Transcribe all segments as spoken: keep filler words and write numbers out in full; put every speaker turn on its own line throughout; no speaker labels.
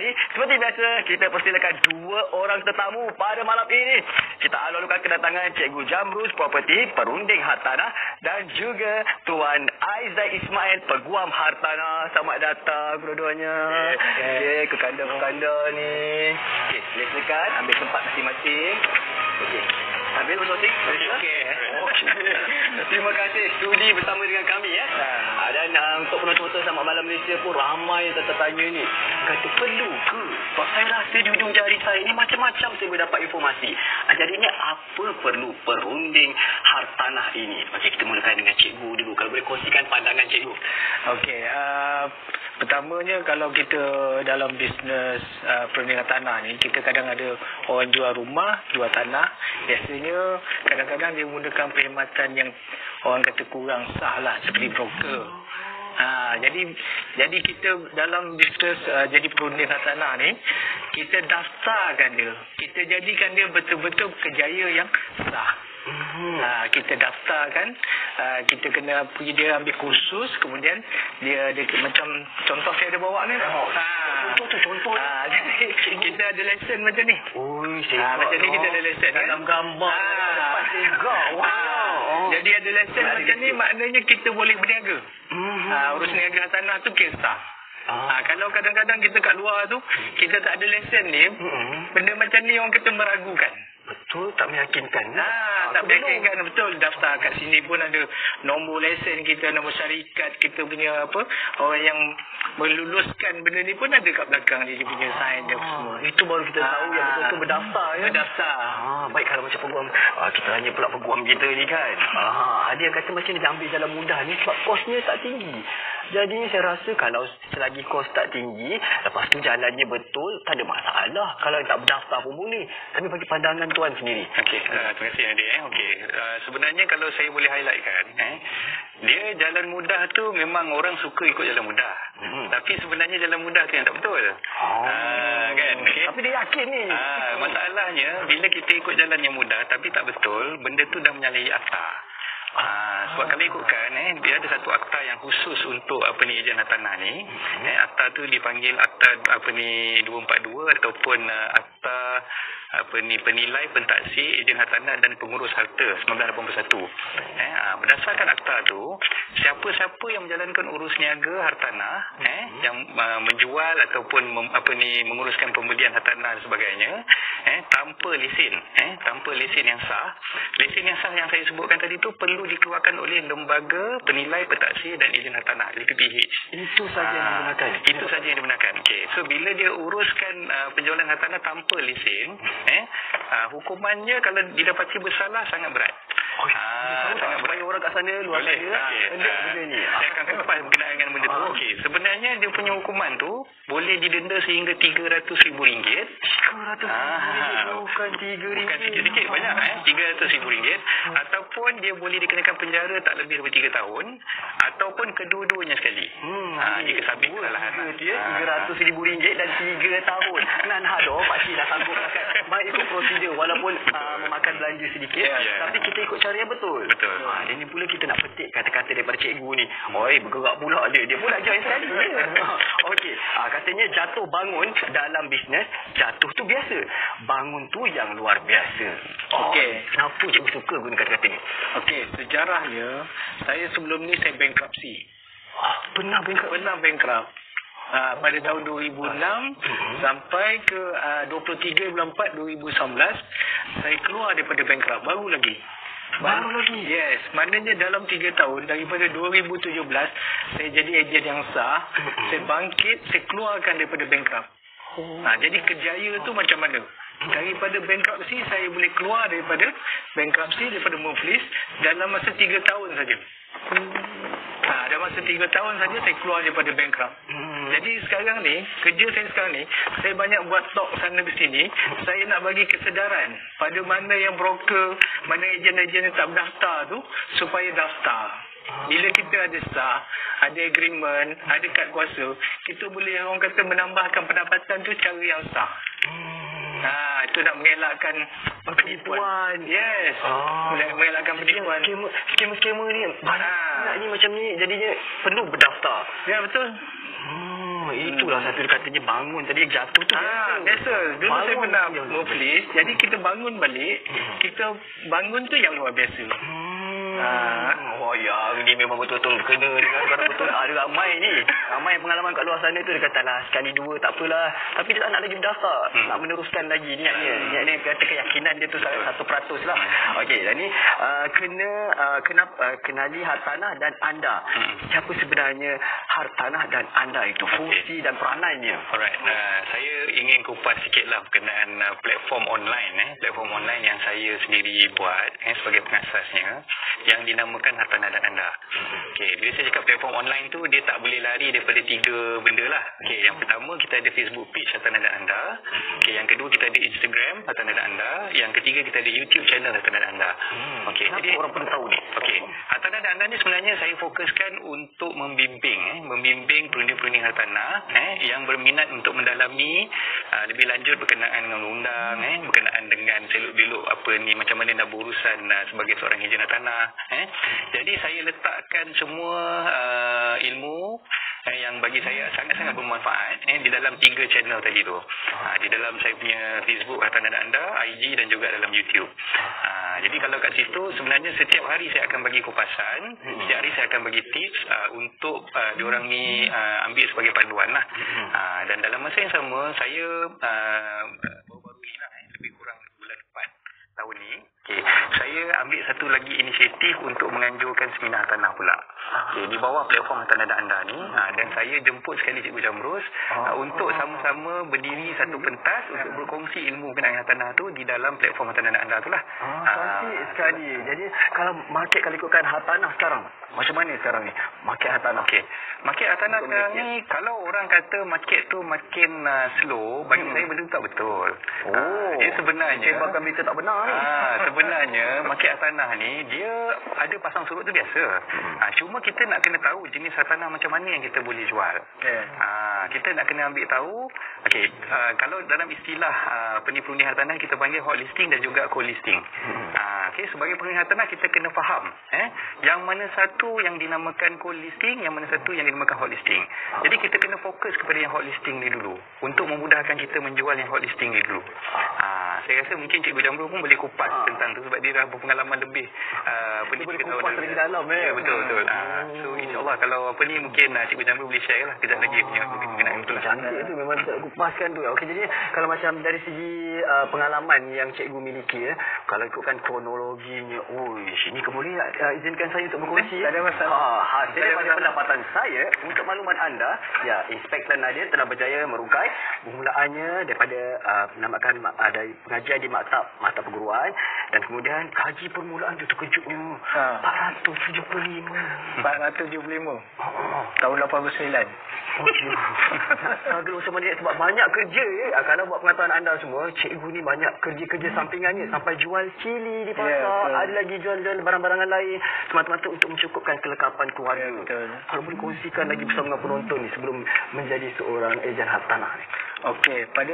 Jadi, seperti biasa, kita persilakan dua orang tetamu pada malam ini. Kita alu-alukan kedatangan Cikgu Jamrus Property, perunding hartanah, dan juga Tuan Aizat Ismail, peguam hartanah. Selamat datang kedua-duanya. Okey, ke kanda-kanda ni. Okey, silakan ambil tempat masing-masing. Okey. Ambil masing-masing. Okey. Okey. Terima kasih sudi bersama dengan kami ya. Ha. Dan uh, untuk penonton-penonton Selamat Malam Malaysia pun ramai yang tertanya ni. Kata perlu ke? Sebab saya rasa di hujung jari saya ni macam-macam saya boleh dapat informasi. Ha, jadinya apa perlu perunding hartanah ini? Okey, kita mulakan dengan cikgu dulu. Kalau boleh kongsikan pandangan cikgu.
Okey, uh, pertamanya kalau kita dalam bisnes uh, perundingan tanah ni, kita kadang ada orang jual rumah, jual tanah. Biasanya kadang-kadang dia menggunakan perkhidmatan yang orang kata kurang sah lah, seperti broker. Ha, jadi jadi kita dalam bisnes uh, jadi perundingan tanah ni, kita daftarkan dia. Kita jadikan dia betul-betul kerjaya yang sah. Hmm. Ha, kita daftarkan, uh, kita kena pergi dia ambil kursus, kemudian dia dia macam contoh saya ada bawa ni.
Oh. Ha. Contoh tu contoh.
Ha, jadi kita ada lesen macam ni.
Oi,
ha, macam ni kita ada lesen
dalam kan? Gambar ha. Depan juga. Wow.
Ha. Oh. Jadi ada lesen ha, macam ni, maknanya kita boleh berniaga. Hmm. Ha, urus niaga tanah tu kisah. Ah. Ha, kalau kadang-kadang kita kat luar tu, kita tak ada lesen ni, hmm. benda macam ni orang kita meragukan.
Betul, tak meyakinkan.
Ha, tak meyakinkan, betul. Daftar kat sini pun ada nombor lesen kita, nombor syarikat kita punya apa, orang yang meluluskan benda ni pun ada kat belakang dia, dia punya
ah.
sign dia semua.
Itu baru kita tahu ah. yang betul-betul berdaftar ya.
Berdaftar.
Ah, baik kalau macam peguam, ah, kita tanya pula peguam kita ni kan. Ah, dia kata macam ni dia ambil jalan mudah ni sebab kosnya tak tinggi. Jadi saya rasa kalau selagi kos tak tinggi, lepas tu jalannya betul, tak ada masalah. Kalau tak berdaftar pun boleh. Tapi bagi pandangan tuan sendiri.
Okey, uh, terima kasih Nadia. Eh. Okey, uh, sebenarnya kalau saya boleh highlightkan, eh, dia jalan mudah tu memang orang suka ikut jalan mudah. Hmm. Tapi sebenarnya jalan mudah tu yang tak betul. Oh. Uh, kan? Okay?
Tapi dia yakin ni.
Uh, masalahnya, bila kita ikut jalan yang mudah tapi tak betul, benda tu dah menyalahi akta. Ah, sebab kalau ikutkan eh, dia ada satu akta yang khusus untuk apa ni ejen hartanah ni. Hmm. Eh, akta tu dipanggil akta apa ni dua empat dua ataupun uh, akta apa ni penilai pentaksir ejen hartanah dan pengurus harta seribu sembilan ratus lapan puluh satu. Eh, ah, berdasarkan akta tu, siapa-siapa yang menjalankan urus niaga hartanah eh hmm. yang uh, menjual ataupun mem, apa ni menguruskan pembelian hartanah dan sebagainya eh tanpa lesen eh tanpa lesen yang sah. Lesen yang sah yang saya sebutkan tadi tu perlu dikeluarkan oleh lembaga penilai pentaksir dan ejen hartanah, L P P H.
Itu saja yang digunakan.
Itu saja yang digunakan. Okey. So bila dia uruskan uh, penjualan hartanah tanpa lesen, eh uh, hukumannya kalau didapati bersalah sangat berat.
Oh, ah, sangat berat. Orang kat sana luar
boleh.
sana
Okay.
benda benda ni.
Saya akan kupas berkenaan dengan benda tu. Okey, sebenarnya dia punya hukuman tu boleh didenda sehingga tiga ratus ribu ringgit.
tiga ratus ribu ringgit bukan tiga ringgit.
Bukan sedikit, banyak eh. tiga ratus ribu ringgit. Ataupun dia boleh dikenakan penjara tak lebih daripada tiga tahun. Ataupun kedua-duanya sekali. Hmm, ha, jika sabit kesalahan.
Dia tiga ratus ribu ringgit dan tiga tahun. Nan hado, Pak Cik dah sanggup. Baik ikut prosedur. Walaupun uh, memakan belanja sedikit. Yeah, yeah. Tapi kita ikut cara yang betul.
Betul.
Ha, ini pula kita nak petik kata-kata daripada cikgu ni. Oi, bergerak pula dia. Dia pula join sekali. Okey. Ha, katanya jatuh bangun dalam bisnes, jatuh tu biasa. Bangun tu yang luar biasa. Oh, okey. Kenapa cikgu suka guna kata-kata ni?
Okey, sejarahnya saya sebelum ni saya bankruptcy.
Ah, pernah bankrupt?
Pernah bankrupt. Uh, pada tahun dua ribu enam uh-huh. sampai ke uh, dua puluh tiga bulan empat dua ribu sembilan belas saya keluar daripada bankrupt baru lagi.
Baru lagi?
Yes, maknanya dalam tiga tahun daripada dua ribu tujuh belas saya jadi ejen yang sah, uh-huh. saya bangkit, saya keluarkan daripada bankrupt. Oh. Nah, jadi kerjaya tu macam mana? Daripada bankruptcy saya boleh keluar daripada bankruptcy, daripada muflis dalam masa tiga tahun saja. Hmm. Ha, dalam masa tiga tahun saja saya keluar daripada bankrupt. Hmm. Jadi sekarang ni, kerja saya sekarang ni, saya banyak buat talk sana ke sini. Saya nak bagi kesedaran pada mana yang broker, mana ejen-ejen yang tak berdaftar tu, supaya daftar. Bila kita ada sah, ada agreement, ada kad kuasa, kita boleh orang kata menambahkan pendapatan tu cara yang sah. Hmm. Ha, itu nak mengelakkan
penipuan.
Yes. Oh. Mengelakkan penipuan.
Skema-skema ni banyak ha. ni macam ni jadinya perlu berdaftar.
Ya, betul.
Hmm, Oh, itulah hmm. satu dia katanya bangun tadi jatuh tu.
Ah, biasa. Dulu bangun saya pernah muflis. Jadi kita bangun balik, hmm. kita bangun tu yang luar biasa.
Hmm.
Ah,
oh ya, ni memang betul-betul kena dengan orang betul. Ada ramai ni. Ramai pengalaman kat luar sana tu dia kata lah sekali dua tak apalah. Tapi dia tak nak lagi berdaftar. Hmm. Nak meneruskan lagi niatnya. Hmm. Niatnya kata keyakinan dia tu satu peratus lah. Okey, dan ni uh, kena uh, kena uh, kenali hartanah dan anda. Hmm. Siapa sebenarnya hartanah dan anda itu? Fungsi okay. dan peranannya.
Alright. Uh, saya ingin kupas sikitlah berkenaan uh, platform online eh. Platform online yang saya sendiri buat eh, sebagai pengasasnya, yang dinamakan hartanah dan anda. Okey, bila saya cakap platform online tu, dia tak boleh lari daripada tiga benda lah. Okey, yang pertama kita ada Facebook page hartanah dan anda. Okey, yang kedua kita ada Instagram hartanah dan anda. Yang ketiga kita ada YouTube channel hartanah dan anda. Okey,
jadi orang perlu tahu ni.
Okey, hartanah dan anda ni sebenarnya saya fokuskan untuk membimbing eh, membimbing perundi-perundi hartanah eh yang berminat untuk mendalami uh, lebih lanjut berkenaan dengan undang eh berkenaan dengan seluk-beluk apa ni, macam mana nak berurusan uh, sebagai seorang ejen hartanah. Eh? Jadi saya letakkan semua uh, ilmu eh, yang bagi saya sangat-sangat bermanfaat eh, di dalam tiga channel tadi tu. Ha, di dalam saya punya Facebook hartanah dan anda, I G dan juga dalam YouTube. Ha, jadi kalau kat situ sebenarnya setiap hari saya akan bagi kupasan, setiap hari saya akan bagi tips uh, untuk uh, diorang ni uh, ambil sebagai panduan lah. Ha, dan dalam masa yang sama saya uh, baru-baru ni lah eh, lebih kurang bulan empat tahun ni, okay, saya ambil satu lagi inisiatif untuk menganjurkan seminar tanah pula. Okay, di bawah platform tanah dan anda ni, ha, dan saya jemput sekali Cikgu Jamrus ha, untuk sama-sama berdiri satu pentas untuk berkongsi ilmu berkenaan tanah tu di dalam platform tanah dan anda tu lah.
Ah, cantik ha, sekali. Jadi kalau market kalau ikutkan hartanah sekarang, macam mana sekarang ni market hartanah?
Okey, market hartanah sekarang ni kalau orang kata market tu makin uh, slow, bagi hmm. saya benda tu tak betul.
Oh,
uh, dia sebenarnya
cebakan berita tak benar ni.
Ah, sebenarnya market hartanah ni dia ada pasang surut tu biasa. Hmm. Ah, cuma kita nak kena tahu jenis hartanah macam mana yang kita boleh jual. Yeah. Ah, kita nak kena ambil tahu. Okey, uh, kalau dalam istilah uh, penipu-penipu hartanah kita panggil hot listing dan juga cold listing. Hmm. Ah, okey, sebagai penipu hartanah kita kena faham eh yang mana satu yang dinamakan cold listing, yang mana satu yang dinamakan hot listing. Jadi kita kena fokus kepada yang hot listing ni dulu untuk memudahkan kita menjual yang hot listing ni dulu. Ah, saya rasa mungkin Cikgu Jamrul pun boleh kupas ah. tentang tu sebab dia dah berpengalaman lebih. Uh,
dia boleh kupas lagi dalam eh.
Ya, betul betul. Uh, so insya-Allah kalau apa ni mungkin uh, Cikgu Jamrul boleh share lah kejap lagi punya berkenaan
itu lah. Cantik tu memang tak kupaskan tu. Okey, jadi kalau macam dari segi uh, pengalaman yang Cikgu miliki ya, kalau ikutkan kronologinya, oi, ini boleh uh, izinkan saya untuk berkongsi.
Tak ada masalah.
Ha, hasil daripada pendapatan saya untuk makluman anda, ya, Inspektor Nadir telah berjaya merungkai bermulaannya daripada uh, namakan uh, dari pengajian di maktab mata perguruan, dan kemudian kaji permulaan tu terkejutnya ha. empat ratus tujuh puluh lima
empat ratus tujuh puluh lima oh. tahun lapan puluh sembilan.
Oh, struggle macam mana sebab banyak kerja ya. Kalau buat pengetahuan anda semua, cikgu ni banyak kerja-kerja sampingannya sampai jual cili di pasar, yeah, ada lagi jual-jual barang-barangan lain semata-mata untuk mencukupkan kelengkapan keluarga. Yeah, betul. Kalau boleh kongsikan lagi bersama dengan penonton ni sebelum menjadi seorang ejen hartanah ni.
Okey, pada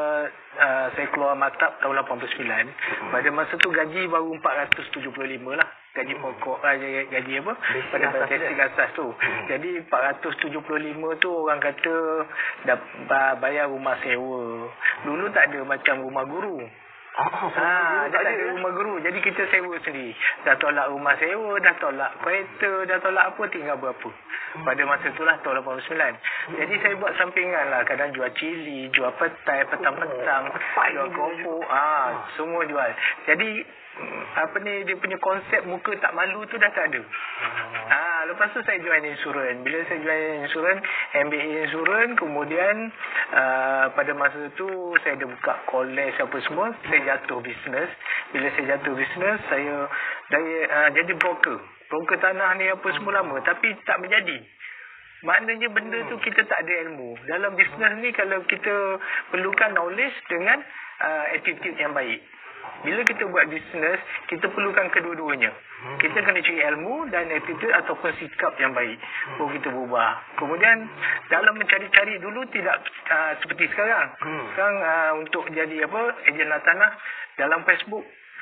uh, saya keluar maktab tahun lapan puluh sembilan, hmm. pada masa tu gaji baru empat ratus tujuh puluh lima lah. Gaji pokok, gaji, gaji apa? Pada basic asas tu. Hmm. Jadi empat ratus tujuh puluh lima tu orang kata dah bayar rumah sewa. Dulu tak ada macam rumah guru. Oh, ha, dah tak ada rumah guru. Jadi kita sewa sendiri. Dah tolak rumah sewa, dah tolak kereta, dah tolak apa, tinggal berapa. Pada masa itulah tahun lapan puluh sembilan. Jadi saya buat sampingan lah. Kadang jual cili, jual petai, petang-petang, jual keropok. Ah, semua jual. Jadi apa ni, dia punya konsep muka tak malu tu dah tak ada. Ah, lepas tu saya join insurans. Bila saya join insurans, M B A insurans, kemudian uh, pada masa tu saya dah buka college apa semua, saya jatuh bisnes. Bila saya jatuh bisnes, saya dari, uh, jadi broker. Broker tanah ni apa semua lama, tapi tak menjadi. Maknanya benda tu kita tak ada ilmu. Dalam bisnes ni kalau kita perlukan knowledge dengan uh, attitude yang baik. Bila kita buat bisnes, kita perlukan kedua-duanya. Kita kena cari ilmu dan attitude ataupun sikap yang baik. Baru kita berubah. Kemudian dalam mencari-cari dulu tidak uh, seperti sekarang. Sekarang uh, untuk jadi apa ejen tanah dalam Facebook,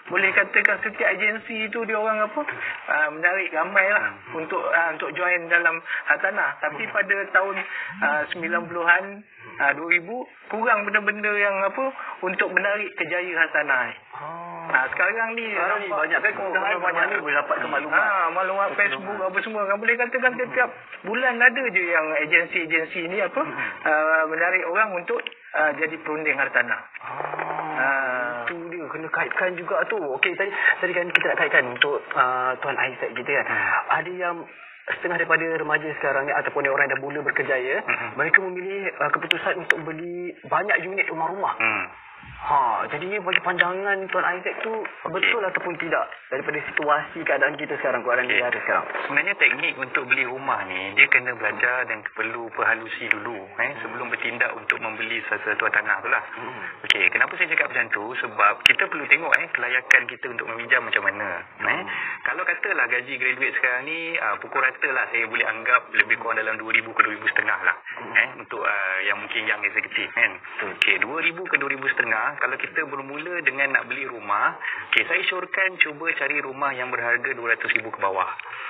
boleh katakan setiap agensi tu dia orang apa uh, menarik ramai lah hmm. untuk uh, untuk join dalam hartanah. Tapi pada tahun uh, sembilan puluhan uh, dua ribu kurang benda-benda yang apa untuk menarik kejaya hartanah.
Oh.
Ha, sekarang ni
sekarang ni banyak kan kemudahan banyak ni boleh dapatkan maklumat.
Ha, maklumat Facebook apa semua kan boleh katakan setiap bulan ada je yang agensi-agensi ni apa hmm. uh, menarik orang untuk uh, jadi perunding hartanah.
Oh. Ha, itu dia kena kaitkan juga tu. Okey, tadi tadi kan kita nak kaitkan untuk uh, Tuan Isaac kita kan. Hmm. Ada yang setengah daripada remaja sekarang ni ataupun orang yang dah mula berkejaya, hmm. mereka memilih uh, keputusan untuk beli banyak unit rumah-rumah. Hmm. Ha, jadi bagi pandangan Tuan Isaac tu okay. betul ataupun tidak daripada situasi keadaan kita sekarang, keadaan okay. negara sekarang.
Sebenarnya teknik untuk beli rumah ni dia kena belajar dan perlu perhalusi dulu eh hmm. sebelum bertindak untuk membeli sesuatu tanah tu lah. Hmm. Okey, kenapa saya cakap macam tu? Sebab kita perlu tengok eh kelayakan kita untuk meminjam macam mana. Hmm. Eh kalau katalah gaji graduate sekarang ni uh, pukul rata lah saya boleh anggap lebih kurang dalam dua ribu ke dua ribu setengah lah. Hmm. Eh untuk uh, yang mungkin yang eksekutif kan. Okey, dua ribu ke dua ribu setengah. Kalau kita bermula dengan nak beli rumah, okay, saya syorkan cuba cari rumah yang berharga dua ratus ribu ke bawah.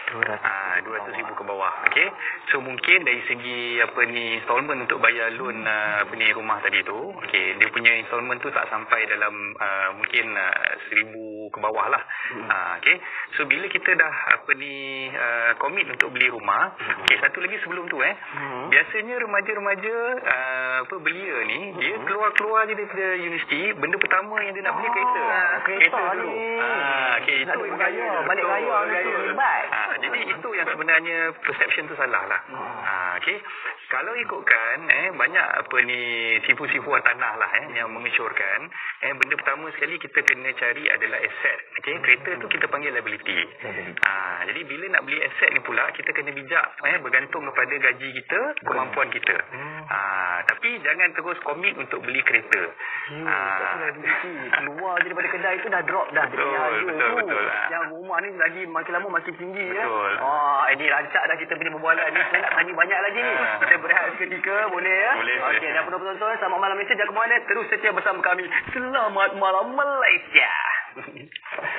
dua ratus ribu ke bawah. Okey. So mungkin dari segi apa ni installment untuk bayar loan uh, apa ni rumah tadi tu, okey, dia punya installment tu tak sampai dalam uh, mungkin uh, seribu ke bawah lah. Hmm. Uh, okey. So bila kita dah apa ni uh, commit untuk beli rumah, hmm. okey, satu lagi sebelum tu eh. Hmm. Biasanya remaja-remaja uh, apa belia ni, hmm. dia keluar-keluar je daripada universiti, benda pertama yang dia nak beli kereta.
Ah, kereta
dulu. Ah, okey, itu
raya, balik raya tu hebat.
Ah, jadi itu yang sebenarnya perception tu salah lah. Hmm. Ah, okey. Kalau ikutkan eh banyak apa ni tipu-tipu tanah lah eh yang mengesyorkan eh benda pertama sekali kita kena cari adalah aset. Okey, kereta tu kita panggil liability. Ah, jadi bila nak beli aset ni pula kita kena bijak eh bergantung kepada gaji kita, kemampuan kita. Ah, tapi jangan terus komit untuk beli kereta.
Hmm, ah, keluar je daripada kedai tu dah drop dah
betul, harga betul, tu. Betul,
yang rumah ni lagi makin lama makin tinggi ya.
Betul.
Oh, ini rancak dah kita punya perbualan ni. Saya nak tanya banyak lagi ni. Kita berehat seketika boleh ya?
Boleh.
Okey, dan penonton-penonton selamat malam Malaysia, jangan ke mana, terus setia bersama kami. Selamat malam Malaysia.